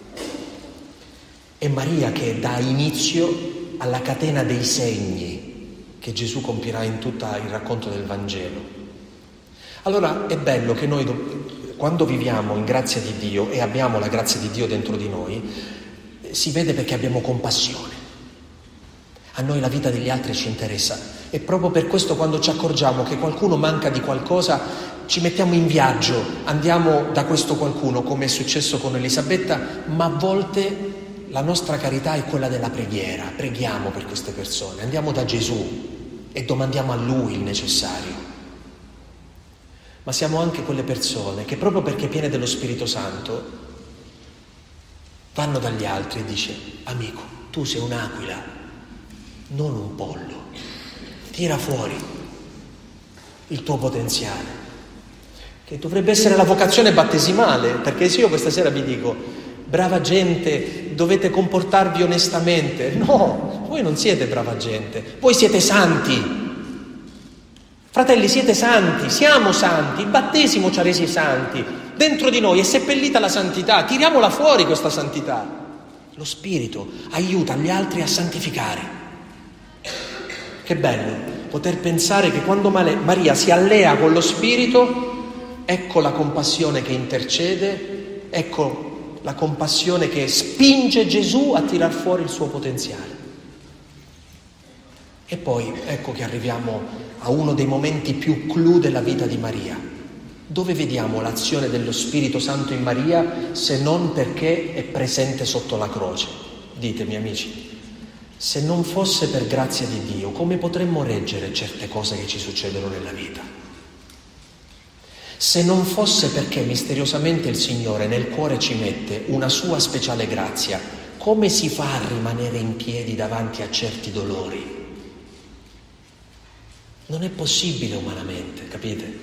È Maria che dà inizio alla catena dei segni che Gesù compirà in tutto il racconto del Vangelo. Allora è bello che noi, quando viviamo in grazia di Dio e abbiamo la grazia di Dio dentro di noi, si vede perché abbiamo compassione. A noi la vita degli altri ci interessa e proprio per questo quando ci accorgiamo che qualcuno manca di qualcosa ci mettiamo in viaggio, andiamo da questo qualcuno, come è successo con Elisabetta, ma a volte la nostra carità è quella della preghiera, preghiamo per queste persone, andiamo da Gesù e domandiamo a Lui il necessario. Ma siamo anche quelle persone che proprio perché piene dello Spirito Santo vanno dagli altri e dice: amico, tu sei un'aquila, non un pollo, tira fuori il tuo potenziale, che dovrebbe essere la vocazione battesimale, perché se io questa sera vi dico: brava gente, dovete comportarvi onestamente, no, voi non siete brava gente, voi siete santi. Fratelli, siete santi, siamo santi, il battesimo ci ha resi santi, dentro di noi è seppellita la santità, tiriamola fuori questa santità. Lo Spirito aiuta gli altri a santificare. Che bello poter pensare che quando Maria si allea con lo Spirito, ecco la compassione che intercede, ecco la compassione che spinge Gesù a tirar fuori il suo potenziale. E poi ecco che arriviamo a uno dei momenti più clou della vita di Maria. Dove vediamo l'azione dello Spirito Santo in Maria se non perché è presente sotto la croce? Ditemi, amici, se non fosse per grazia di Dio, come potremmo reggere certe cose che ci succedono nella vita? Se non fosse perché misteriosamente il Signore nel cuore ci mette una sua speciale grazia, come si fa a rimanere in piedi davanti a certi dolori? Non è possibile umanamente, capite?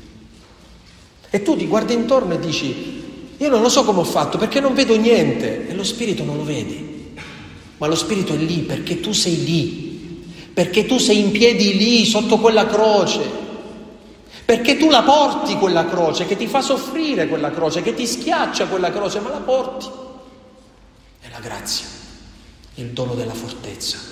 E tu ti guardi intorno e dici: io non lo so come ho fatto perché non vedo niente, e lo Spirito non lo vedi, ma lo Spirito è lì perché tu sei lì, perché tu sei in piedi lì sotto quella croce, perché tu la porti quella croce, che ti fa soffrire quella croce, che ti schiaccia quella croce, ma la porti. È la grazia, il dono della fortezza.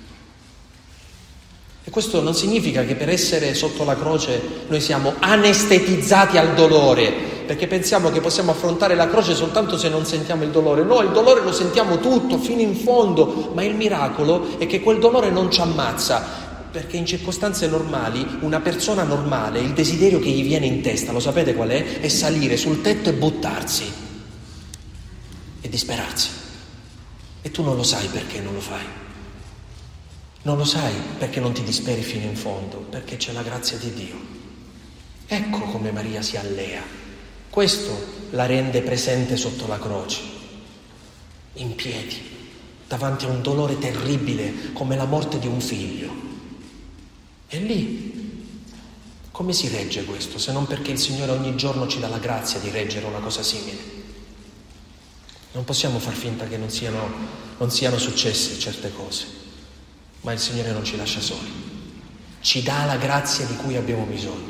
E questo non significa che per essere sotto la croce noi siamo anestetizzati al dolore, perché pensiamo che possiamo affrontare la croce soltanto se non sentiamo il dolore. No, il dolore lo sentiamo tutto, fino in fondo, ma il miracolo è che quel dolore non ci ammazza, perché in circostanze normali, una persona normale, il desiderio che gli viene in testa, lo sapete qual è? È salire sul tetto e buttarsi e disperarsi. E tu non lo sai perché non lo fai. Non lo sai perché non ti disperi fino in fondo, perché c'è la grazia di Dio. Ecco come Maria si allea. Questo la rende presente sotto la croce, in piedi, davanti a un dolore terribile come la morte di un figlio. E lì, come si regge questo, se non perché il Signore ogni giorno ci dà la grazia di reggere una cosa simile? Non possiamo far finta che non siano successe certe cose. Ma il Signore non ci lascia soli, ci dà la grazia di cui abbiamo bisogno.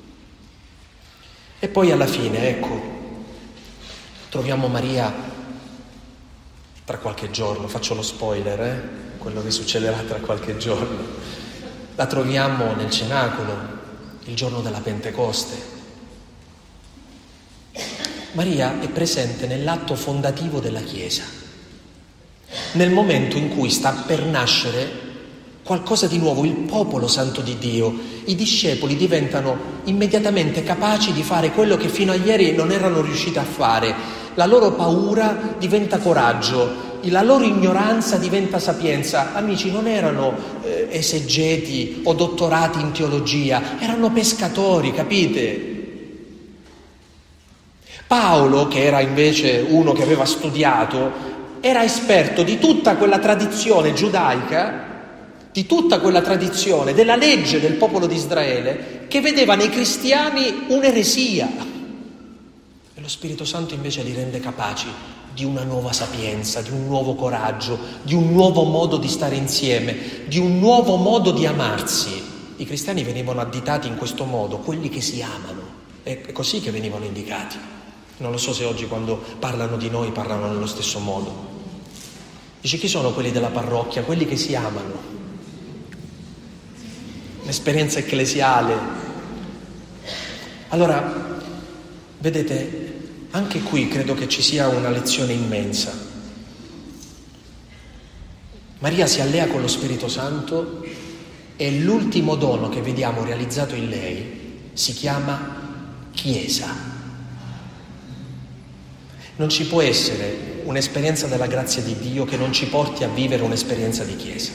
E poi alla fine, ecco, troviamo Maria tra qualche giorno, faccio lo spoiler, quello che succederà tra qualche giorno. La troviamo nel cenacolo, il giorno della Pentecoste. Maria è presente nell'atto fondativo della Chiesa, nel momento in cui sta per nascere qualcosa di nuovo, il popolo santo di Dio. I discepoli diventano immediatamente capaci di fare quello che fino a ieri non erano riusciti a fare. La loro paura diventa coraggio, la loro ignoranza diventa sapienza. Amici, non erano esegeti o dottorati in teologia, erano pescatori, capite? Paolo, che era invece uno che aveva studiato, era esperto di tutta quella tradizione giudaica, di tutta quella tradizione della legge del popolo di Israele, che vedeva nei cristiani un'eresia. E lo Spirito Santo invece li rende capaci di una nuova sapienza, di un nuovo coraggio, di un nuovo modo di stare insieme, di un nuovo modo di amarsi. I cristiani venivano additati in questo modo, quelli che si amano, è così che venivano indicati. Non lo so se oggi quando parlano di noi parlano nello stesso modo. Dice, chi sono quelli della parrocchia? Quelli che si amano. L'esperienza ecclesiale. Allora, vedete, anche qui credo che ci sia una lezione immensa. Maria si allea con lo Spirito Santo e l'ultimo dono che vediamo realizzato in lei si chiama Chiesa. Non ci può essere un'esperienza della grazia di Dio che non ci porti a vivere un'esperienza di Chiesa.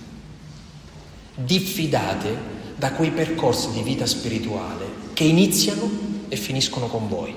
Diffidate da quei percorsi di vita spirituale che iniziano e finiscono con voi.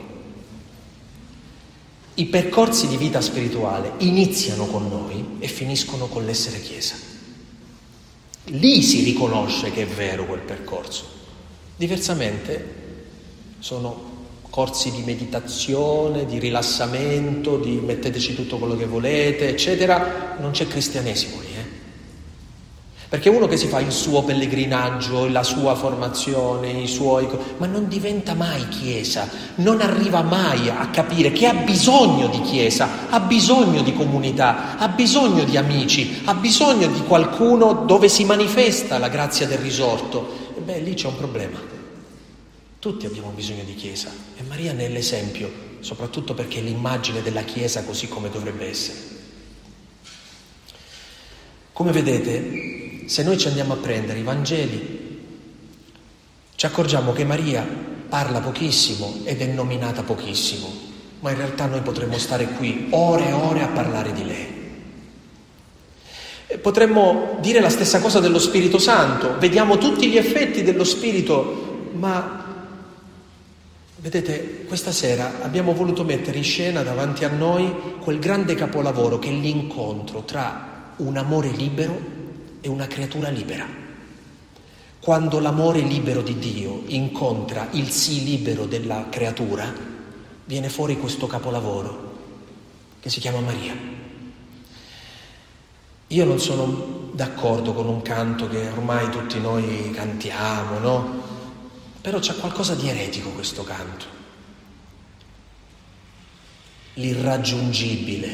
I percorsi di vita spirituale iniziano con noi e finiscono con l'essere Chiesa. Lì si riconosce che è vero quel percorso. Diversamente sono corsi di meditazione, di rilassamento, di metteteci tutto quello che volete, eccetera. Non c'è cristianesimo lì, Perché uno che si fa il suo pellegrinaggio, la sua formazione, i suoi... ma non diventa mai Chiesa, non arriva mai a capire che ha bisogno di Chiesa, ha bisogno di comunità, ha bisogno di amici, ha bisogno di qualcuno dove si manifesta la grazia del risorto. E lì c'è un problema. Tutti abbiamo bisogno di Chiesa e Maria ne è l'esempio, soprattutto perché è l'immagine della Chiesa così come dovrebbe essere. Come vedete, se noi ci andiamo a prendere i Vangeli, ci accorgiamo che Maria parla pochissimo ed è nominata pochissimo, ma in realtà noi potremmo stare qui ore e ore a parlare di lei. Potremmo dire la stessa cosa dello Spirito Santo, vediamo tutti gli effetti dello Spirito, ma vedete, questa sera abbiamo voluto mettere in scena davanti a noi quel grande capolavoro che è l'incontro tra un amore libero e una creatura libera. Quando l'amore libero di Dio incontra il sì libero della creatura, viene fuori questo capolavoro che si chiama Maria. Io non sono d'accordo con un canto che ormai tutti noi cantiamo, no? Però c'è qualcosa di eretico questo canto. L'irraggiungibile.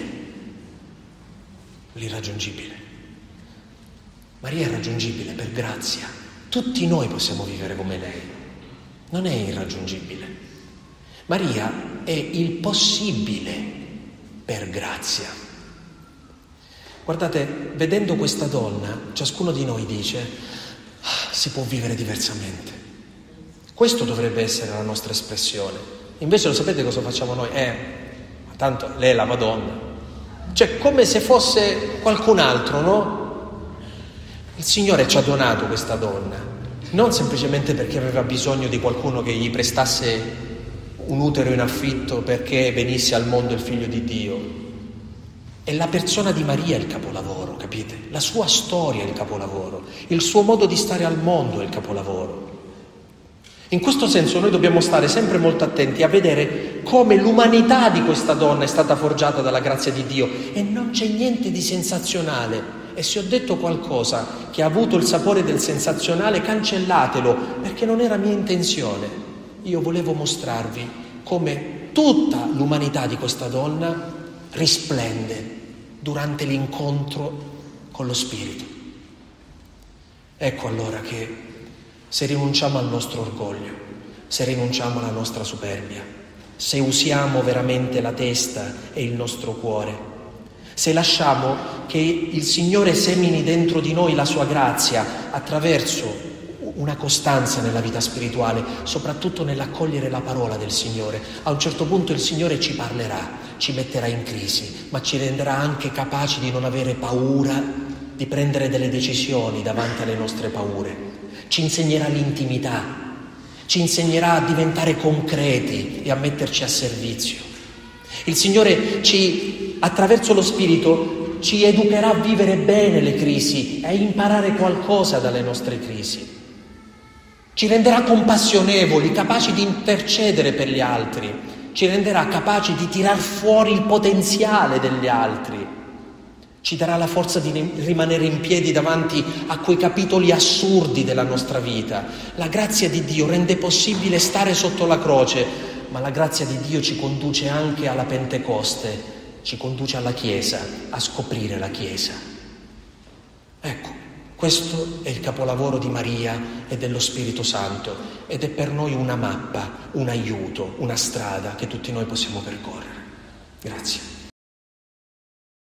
Maria è raggiungibile per grazia. Tutti noi possiamo vivere come lei. Non è irraggiungibile. Maria è il possibile per grazia. Guardate, vedendo questa donna, ciascuno di noi dice, si può vivere diversamente. Questo dovrebbe essere la nostra espressione. Invece lo sapete cosa facciamo noi? Tanto lei è la Madonna. Cioè, come se fosse qualcun altro, no? Il Signore ci ha donato questa donna, non semplicemente perché aveva bisogno di qualcuno che gli prestasse un utero in affitto perché venisse al mondo il Figlio di Dio. È la persona di Maria il capolavoro, capite? La sua storia è il capolavoro, il suo modo di stare al mondo è il capolavoro. In questo senso noi dobbiamo stare sempre molto attenti a vedere come l'umanità di questa donna è stata forgiata dalla grazia di Dio e non c'è niente di sensazionale. E se ho detto qualcosa che ha avuto il sapore del sensazionale, cancellatelo, perché non era mia intenzione. Io volevo mostrarvi come tutta l'umanità di questa donna risplende durante l'incontro con lo Spirito. Ecco allora che se rinunciamo al nostro orgoglio, se rinunciamo alla nostra superbia, se usiamo veramente la testa e il nostro cuore, Se lasciamo che il Signore semini dentro di noi la sua grazia attraverso una costanza nella vita spirituale, soprattutto nell'accogliere la parola del Signore, a un certo punto il Signore ci parlerà, ci metterà in crisi, ma ci renderà anche capaci di non avere paura, di prendere delle decisioni davanti alle nostre paure. Ci insegnerà l'intimità, ci insegnerà a diventare concreti e a metterci a servizio. Il Signore attraverso lo Spirito ci educherà a vivere bene le crisi e a imparare qualcosa dalle nostre crisi. Ci renderà compassionevoli, capaci di intercedere per gli altri, ci renderà capaci di tirar fuori il potenziale degli altri, ci darà la forza di rimanere in piedi davanti a quei capitoli assurdi della nostra vita. La grazia di Dio rende possibile stare sotto la croce, ma la grazia di Dio ci conduce anche alla Pentecoste, ci conduce alla Chiesa, a scoprire la Chiesa. Ecco. Questo è il capolavoro di Maria e dello Spirito Santo ed è per noi una mappa, un aiuto, una strada che tutti noi possiamo percorrere. Grazie.